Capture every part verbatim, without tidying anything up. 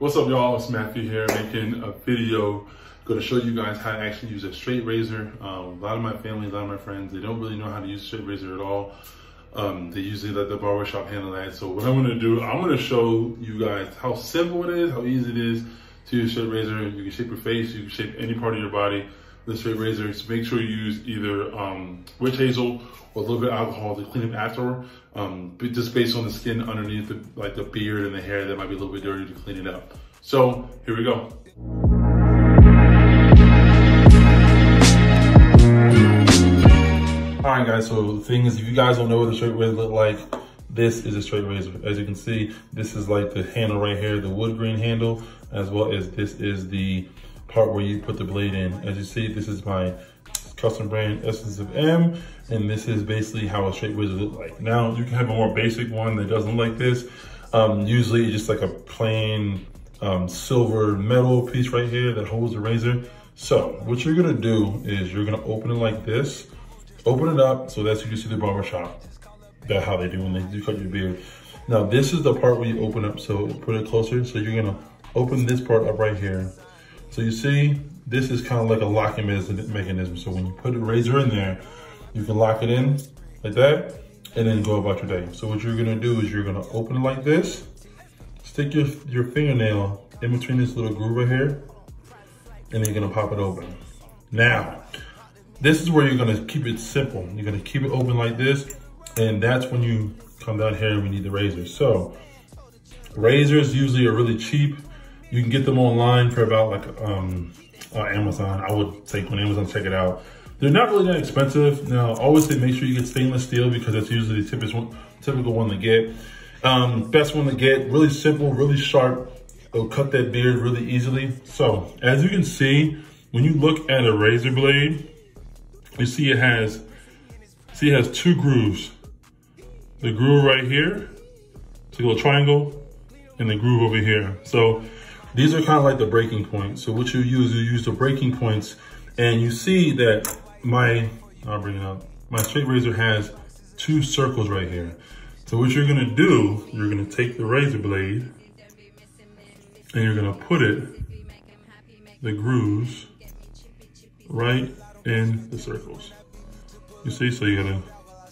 What's up, y'all? It's Matthew here, making a video. Going to show you guys how to actually use a straight razor. Um, a lot of my family, a lot of my friends, they don't really know how to use a straight razor at all. Um, they usually let the barbershop handle that. So what I'm going to do, I'm going to show you guys how simple it is, how easy it is to use a straight razor. You can shape your face, you can shape any part of your body with a straight razor. So make sure you use either um, witch hazel or a little bit of alcohol to clean up after. Um, but just based on the skin underneath, the, like the beard and the hair, that might be a little bit dirty to clean it up. So here we go. All right, guys, so the thing is, if you guys don't know what a straight razor look like, this is a straight razor. As you can see, this is like the handle right here, the wood grain handle, as well as this is the part where you put the blade in. As you see, this is my custom brand Essence of M, and this is basically how a straight razor look like. Now, you can have a more basic one that doesn't look like this. Um, usually it's just like a plain um, silver metal piece right here that holds the razor. So what you're gonna do is you're gonna open it like this. Open it up so that you can see the barbershop. That's how they do when they do cut your beard. Now this is the part where you open up, so put it closer. So you're gonna open this part up right here. So you see, this is kind of like a locking mechanism. So when you put the razor in there, you can lock it in like that and then go about your day. So what you're gonna do is you're gonna open it like this, stick your, your fingernail in between this little groove right here, and then you're gonna pop it open. Now, this is where you're gonna keep it simple. You're gonna keep it open like this, and that's when you come down here and we need the razor. So razors usually are really cheap. You can get them online for about like um, uh, Amazon. I would say on Amazon, check it out. They're not really that expensive. Now, always say make sure you get stainless steel because that's usually the typical one, typical one to get. Um, best one to get, really simple, really sharp. It'll cut that beard really easily. So as you can see, when you look at a razor blade, you see it has, see it has two grooves. The groove right here, it's a little triangle, and the groove over here. So these are kind of like the breaking points. So what you use, you use the breaking points, and you see that my, I'll bring it up, my straight razor has two circles right here. So what you're gonna do, you're gonna take the razor blade, and you're gonna put it, the grooves, right in the circles. You see, so you gotta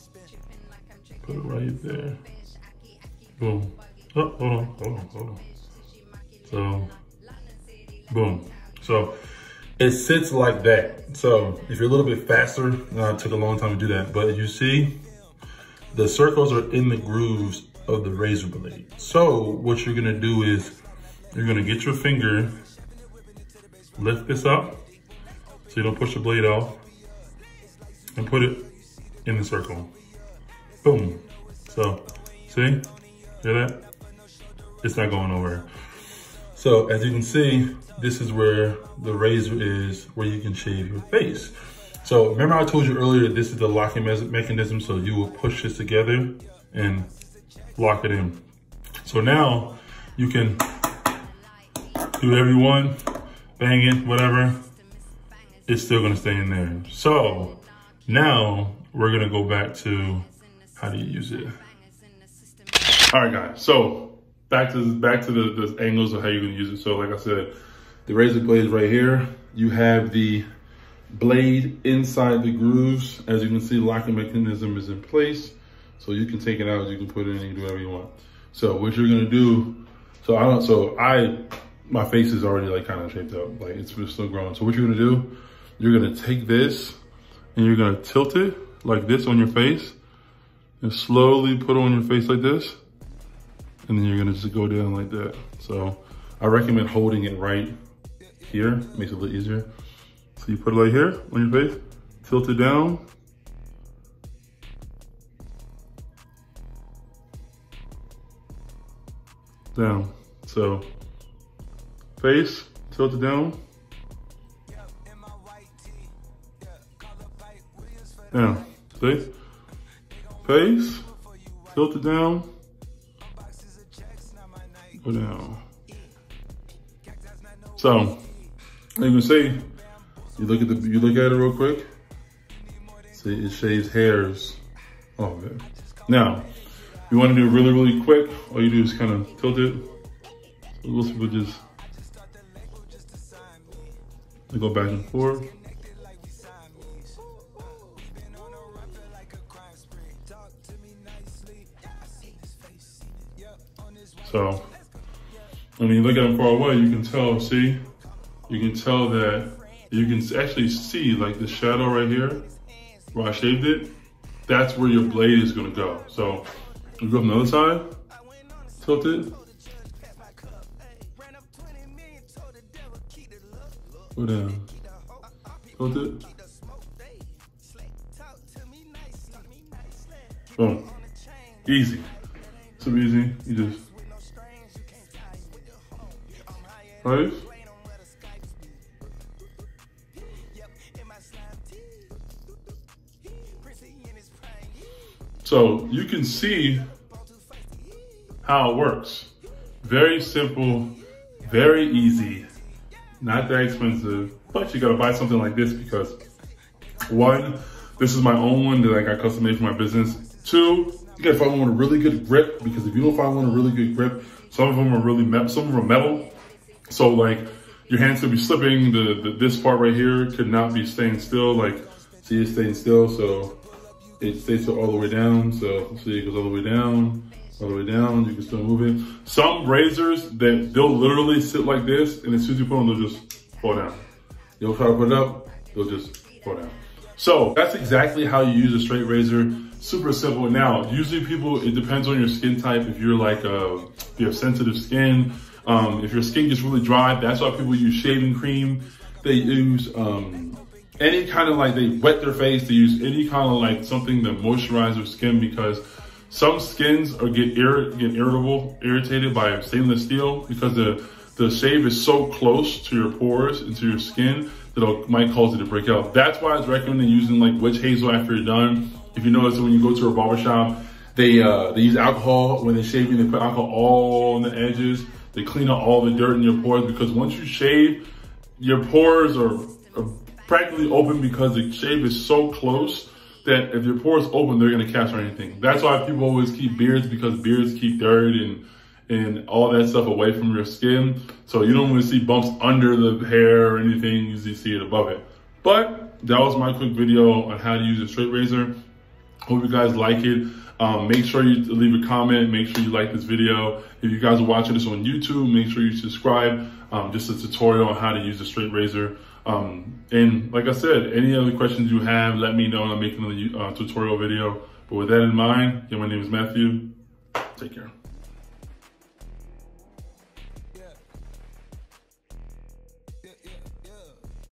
put it right there. Boom. Oh, hold on, hold on, hold on. So, boom. So, it sits like that. So, if you're a little bit faster, uh, it took a long time to do that, but you see, the circles are in the grooves of the razor blade. So, what you're gonna do is, you're gonna get your finger, lift this up, so you don't push the blade off, and put it in the circle. Boom. So, see? Hear that? It's not going nowhere. So, as you can see, this is where the razor is, where you can shave your face. So, remember I told you earlier, this is the locking mechanism, so you will push this together and lock it in. So now, you can do whatever you want, bang it, whatever. It's still gonna stay in there. So now we're gonna go back to how do you use it. All right, guys. So back to back to the, the angles of how you're gonna use it. So like I said, the razor blade is right here. You have the blade inside the grooves. As you can see, the locking mechanism is in place. So you can take it out, you can put it in, you can do whatever you want. So what you're gonna do, so I don't, so I, my face is already like kind of shaped up, like it's still growing. So what you're gonna do, you're gonna take this and you're gonna tilt it like this on your face and slowly put it on your face like this. And then you're gonna just go down like that. So I recommend holding it right here, makes it a little easier. So you put it right here on your face, tilt it down. Down, so face, tilt it down. Down, see? Face, tilt it down, go down. So, you can see, you look at the, you look at it real quick. See, it shaves hairs off of it. Now, you want to do it really, really quick. All you do is kind of tilt it. Most people just they go back and forth. So when you look at them far away, you can tell, see, you can tell that you can actually see like the shadow right here where I shaved it. That's where your blade is gonna go. So you go from the other side, tilt it, go down, tilt it, boom, easy, super easy, you just, right? So you can see how it works. Very simple, very easy, not that expensive, but you gotta buy something like this because one, this is my own one that I got custom made for my business. Two, you gotta find one with a really good grip because if you don't find one with a really good grip, some of them are really, me some of them are metal. So like your hands could be slipping, the, the this part right here could not be staying still, like see it's staying still, so it stays all the way down. So see it goes all the way down, all the way down, you can still move it. Some razors that they'll literally sit like this and as soon as you put them, they'll just fall down. You'll try to put it up, they'll just fall down. So that's exactly how you use a straight razor. Super simple. Now, usually people, it depends on your skin type. If you're like, uh, if you have sensitive skin, um, if your skin gets really dry, that's why people use shaving cream. They use um, any kind of like, they wet their face. They use any kind of like something to moisturize their skin because some skins are get, ir get irritable, irritated by stainless steel because the, the shave is so close to your pores and to your skin that it might cause it to break out. That's why it's recommended using like witch hazel after you're done. If you notice when you go to a barbershop, they uh, they use alcohol when they shave you. They put alcohol all on the edges. They clean out all the dirt in your pores because once you shave, your pores are, are practically open because the shave is so close that if your pores open, they're gonna catch anything. That's why people always keep beards because beards keep dirt and and all that stuff away from your skin. So you don't want to see bumps under the hair or anything. You usually see it above it. But that was my quick video on how to use a straight razor. Hope you guys like it. Um, make sure you leave a comment. Make sure you like this video. If you guys are watching this on YouTube, make sure you subscribe. Um, just a tutorial on how to use a straight razor. Um, and like I said, any other questions you have, let me know. I'm making another uh, tutorial video. But with that in mind, yeah, my name is Matthew. Take care.